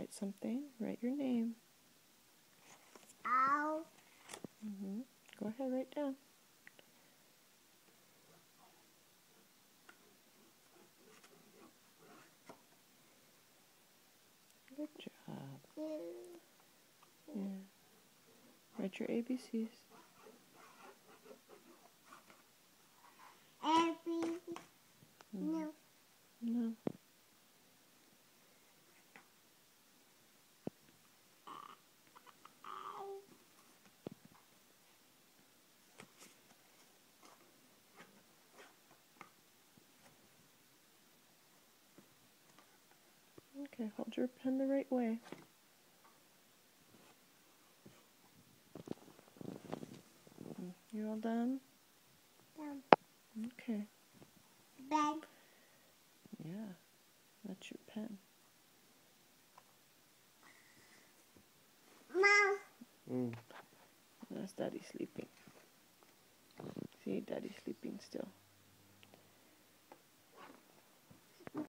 write something. Write your name. Ow. Go ahead, write down. Good job. Yeah. Write your ABCs. No. No. Okay, hold your pen the right way. You all done? Done. Okay. Bag. Yeah, that's your pen. Mom. That's Daddy sleeping. See, Daddy's sleeping still.